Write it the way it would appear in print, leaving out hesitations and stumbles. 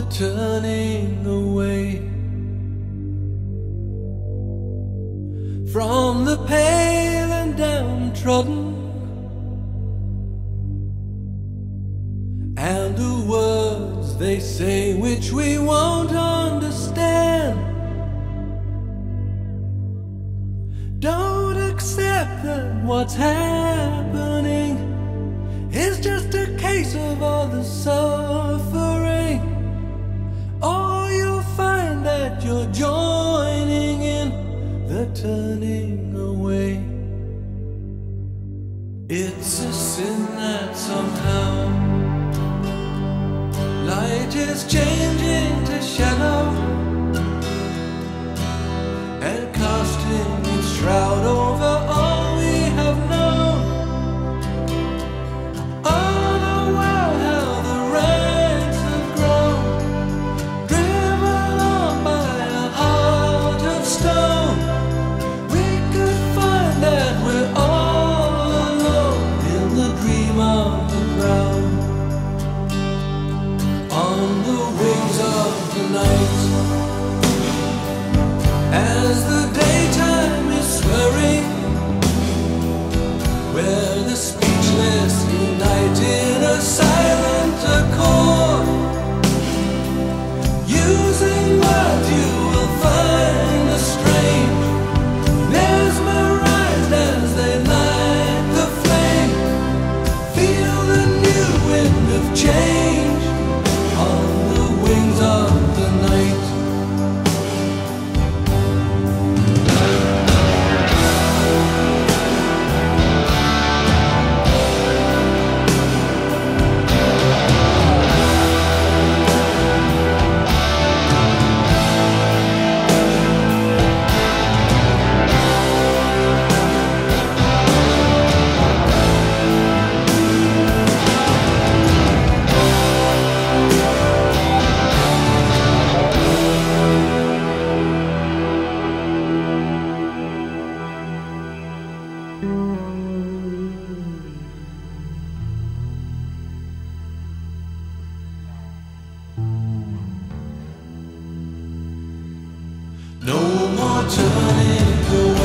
turning away from the pale and downtrodden, and the words they say which we won't understand. Don't accept that what's happening is just a case of all the suffering, or you'll find that you're joining in the turning away. It's a sin that somehow light is changing to shadow and casting its shroud over all we have known. Oh, the world, how the ranks have grown, driven on by a heart of stone. We could find that we're all alone in the dream of the ground. On the wings of the night, as the daytime is swirling, where the speechless unite in a silent accord, using words you will find a strange, mesmerized as they light the flame. Feel the new wind of change on the wings of the night. No more turning away.